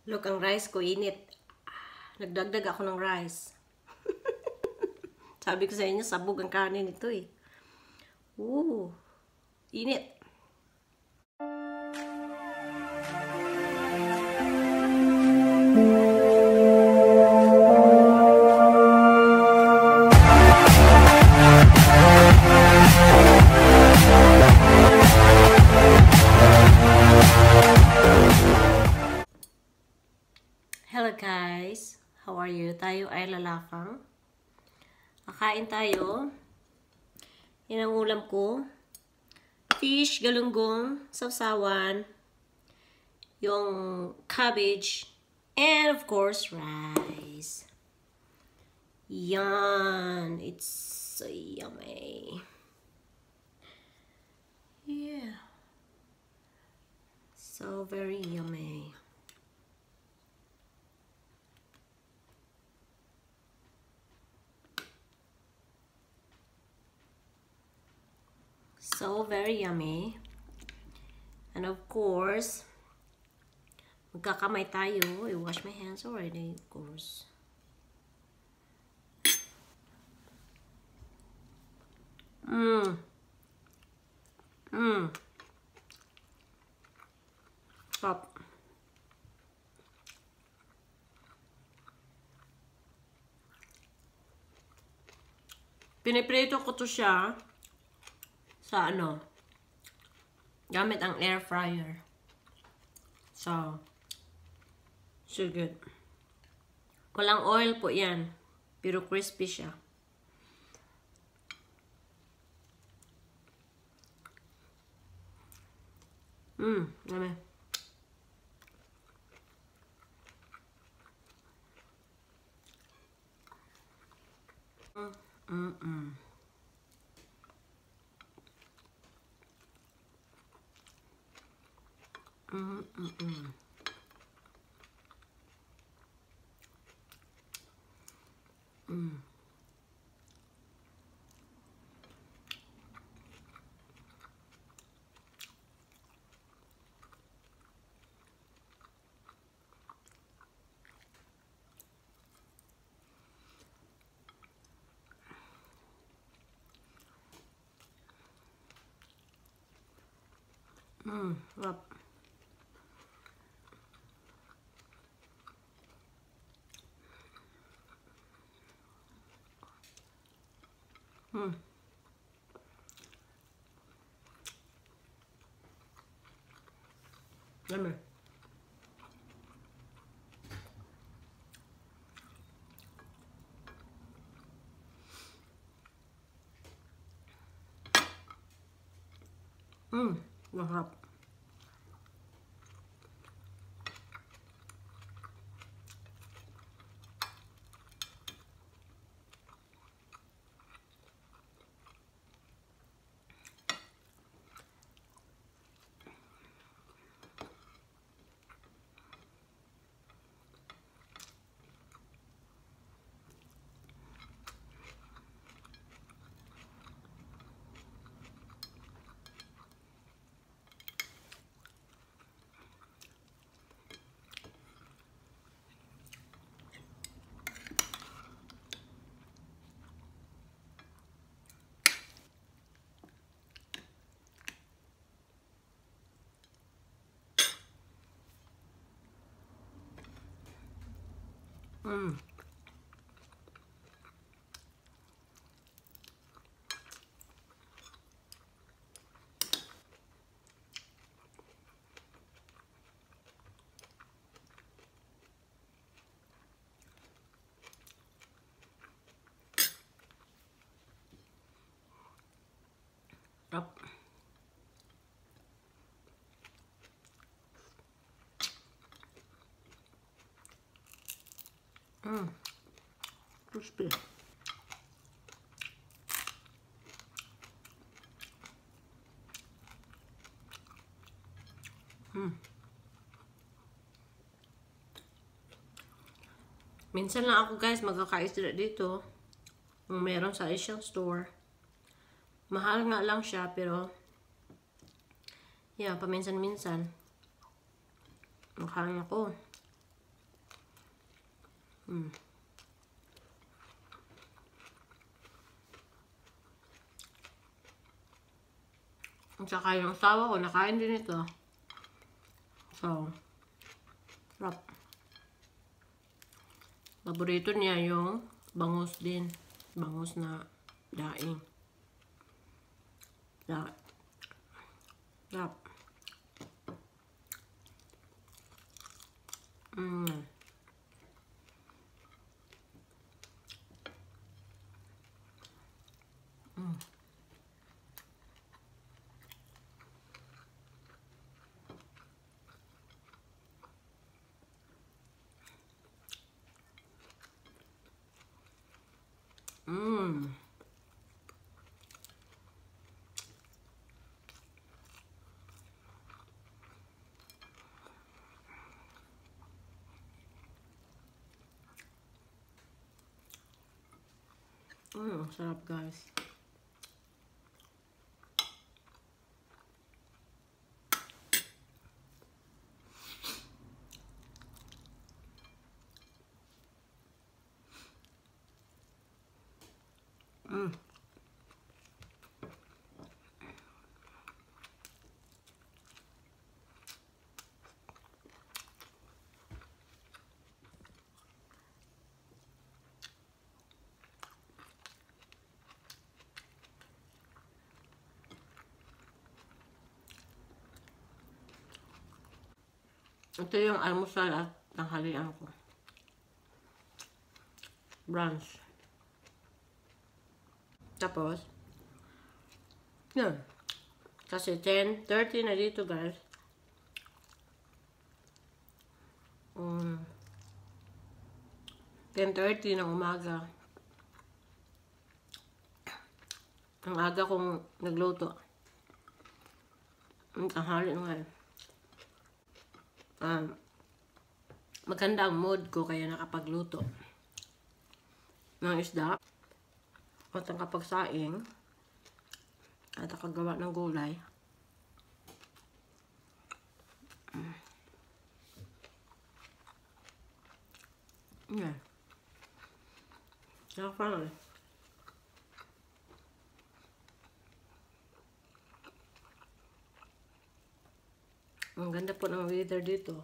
Look, ang rice ko init. Nagdagdag ako ng rice. Sabi ko sa inyo, sabog ang kanin ito eh. Init. Hello guys, how are you? Tayo ay lalakang. Kakain tayo. Yan ang ulam ko. Fish, galunggong, sawsawan, yung cabbage, and of course, rice. Yan. It's so yummy. Yeah. So very yummy. So very yummy. And of course, magkakamay tayo. I wash my hands already, of course. Stop. Piniprito ko to siya sa gamit ang air fryer. So good. Walang oil po yan. Pero crispy siya. Yummy. Up. Yummy. Mahap. Up. Crispy. Minsan lang ako guys magkakaisda dito. Kung meron sa Asian store. Mahal nga lang siya pero yeah, paminsan-minsan. Makain ako. At saka yung asawa ko, nakain din ito. So, sarap. Paborito niya yung bangus din. Bangus na daing. Sarap. Sarap. Sarap guys. Ito yung almusal at tanghalian ko. Brunch. Tapos, yun. Kasi 10:30 na dito guys. 10:30 ng umaga. Ang aga kong nagluto. Ang tanghali nga eh. Maganda ang mood ko kaya nakapagluto ng isda at ang kapagsaing at nakagawa ng gulay. Yeah. Nakapang. Ang ganda po ng weather dito.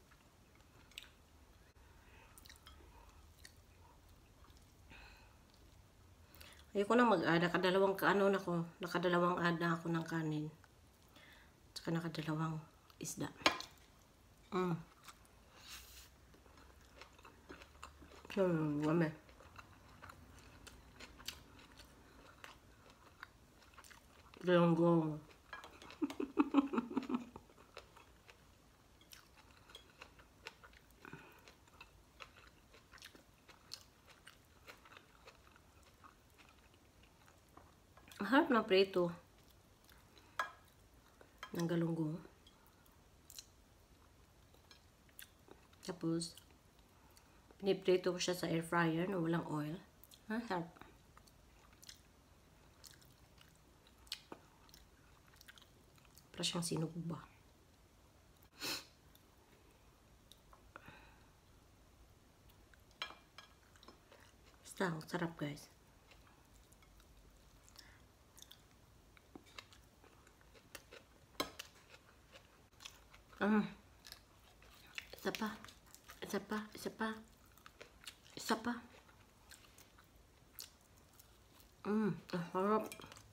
Ayoko na mag-ada. Nakadalawang ada ako ng kanin. Tsaka nakadalawang isda. Wame. Galunggong. Ang harap ng preto ng galunggong. Tapos, piniprito ko siya sa air fryer na walang oil. Ang harap. Para siyang sinugba. Basta, sarap guys. Isa pa. Isa pa. Isa pa. Isa pa. Ang harap.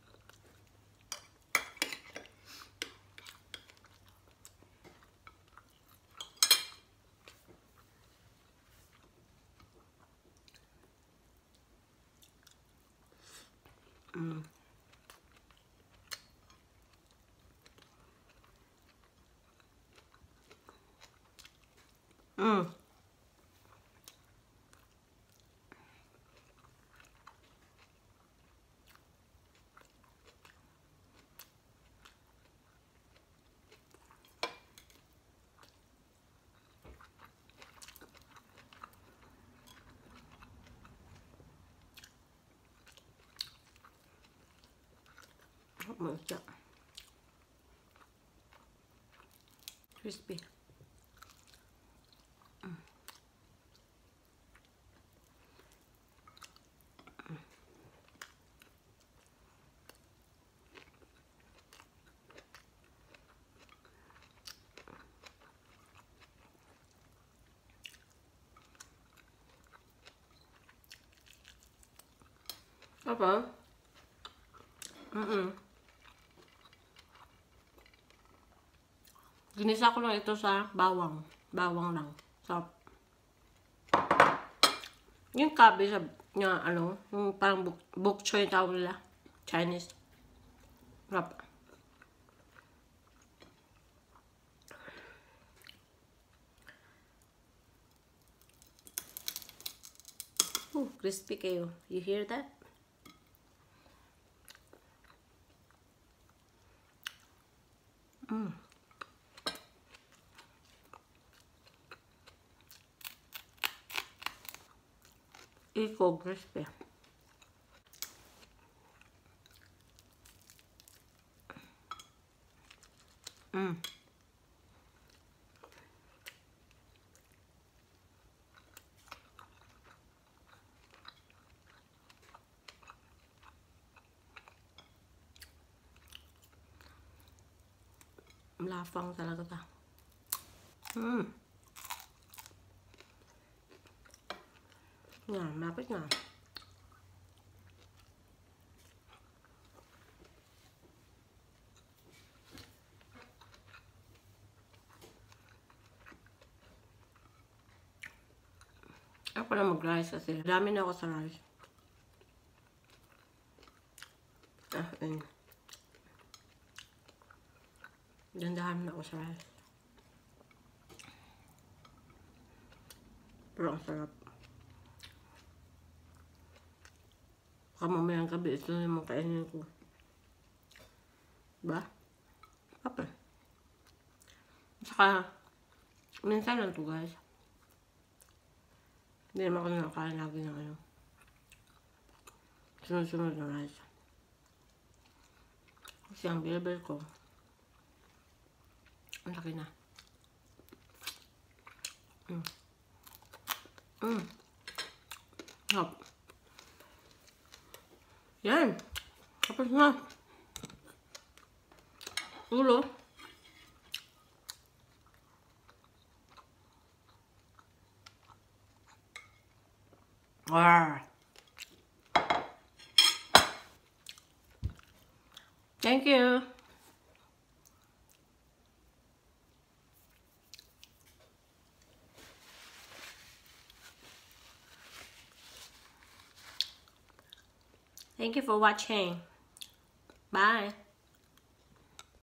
Masya. Crispy. Apa? Ginisa ko lang ito sa bawang. Bawang lang. Sarap. Yung cabbage na ano, yung parang bok choy tawag nila. Chinese. Sarap. Crispy kayo. You hear that? Iko crispy. Lafang talaga ta. Nga, mapit nga. Ako na mag-rice kasi. Dami na ako sa rice. Ayun. Dandahan na ako sa rice. Pero ang sarap. Baka mamayang gabi ito yung mga kainin ko. Diba? Apa? Saka, minsan lang to guys. Hindi naman ako nakakain lagi ng ano. Sunod-sunod na rice. Kasi ang bilbil ko, ang laki na. Hop. Yan. Tapos na. Ulo. Wow. Thank you. Thank you for watching. Bye.